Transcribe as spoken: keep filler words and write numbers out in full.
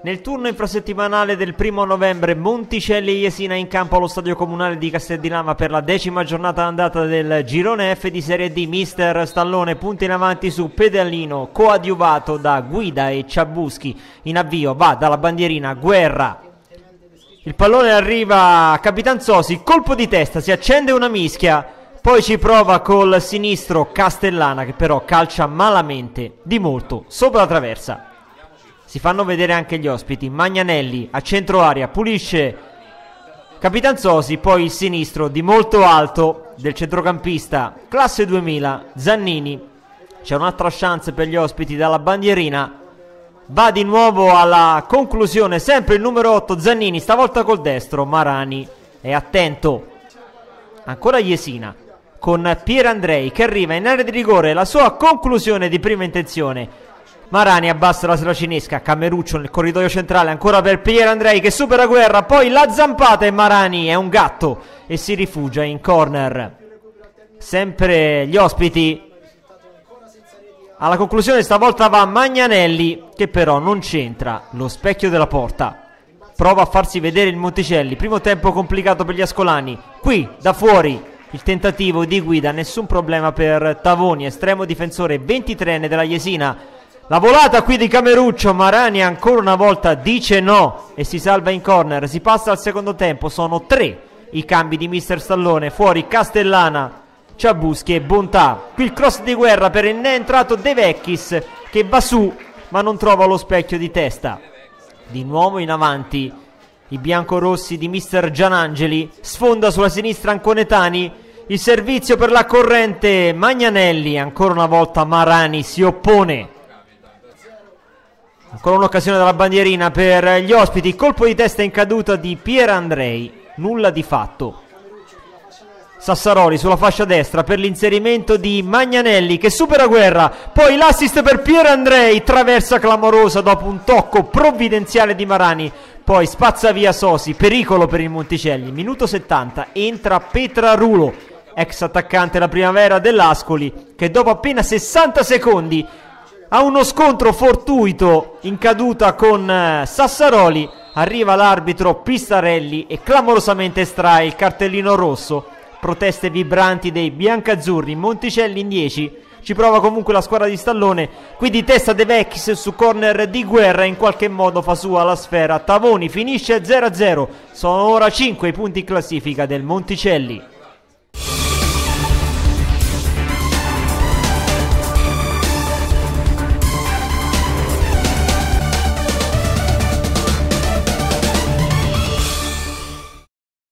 Nel turno infrasettimanale del primo novembre, Monticelli e Jesina in campo allo stadio comunale di Castel di Lama per la decima giornata andata del girone F di Serie D. Mister Stallone punta in avanti su Pedalino, coadiuvato da Guida e Ciabuschi. In avvio va dalla bandierina Guerra. Il pallone arriva a Capitanzosi, colpo di testa, si accende una mischia, poi ci prova col sinistro Castellana che però calcia malamente, di molto, sopra la traversa. Si fanno vedere anche gli ospiti. Magnanelli a centro area pulisce Capitanzosi, poi il sinistro di molto alto del centrocampista classe duemila Zannini. C'è un'altra chance per gli ospiti dalla bandierina. Va di nuovo alla conclusione sempre il numero otto Zannini, stavolta col destro. Marani è attento. Ancora Jesina con Pierandrei che arriva in area di rigore, la sua conclusione di prima intenzione. Marani abbassa la seracinesca, Cameruccio nel corridoio centrale, ancora per Pierandrei che supera Guerra, poi la zampata e Marani è un gatto e si rifugia in corner. Sempre gli ospiti. Alla conclusione stavolta va Magnanelli che però non c'entra, lo specchio della porta. Prova a farsi vedere il Monticelli, primo tempo complicato per gli ascolani. Qui da fuori il tentativo di Guida, nessun problema per Tavoni, estremo difensore ventitreenne della Jesina. La volata qui di Cameruccio, Marani ancora una volta dice no e si salva in corner. Si passa al secondo tempo, sono tre i cambi di mister Stallone. Fuori Castellana, Ciabuschi e Bontà. Qui il cross di Guerra per il ne entrato De Vecchis che va su ma non trova lo specchio di testa. Di nuovo in avanti i biancorossi di mister Gianangeli, sfonda sulla sinistra Anconetani, il servizio per la corrente Magnanelli, ancora una volta Marani si oppone. Ancora un'occasione dalla bandierina per gli ospiti, colpo di testa in caduta di Pierandrei, nulla di fatto. Sassaroli sulla fascia destra per l'inserimento di Magnanelli che supera Guerra, poi l'assist per Pierandrei, traversa clamorosa dopo un tocco provvidenziale di Marani, poi spazza via Sosi, pericolo per il Monticelli. Minuto settanta, entra Petrarulo, ex attaccante la primavera dell'Ascoli, che dopo appena sessanta secondi ha uno scontro fortuito in caduta con eh, Sassaroli, arriva l'arbitro Pistarelli e clamorosamente estrae il cartellino rosso. Proteste vibranti dei biancazzurri. Monticelli in dieci, ci prova comunque la squadra di Stallone, qui di testa De Vecchis su corner di Guerra, in qualche modo fa sua la sfera. Tavoni finisce zero a zero, sono ora cinque i punti in classifica del Monticelli.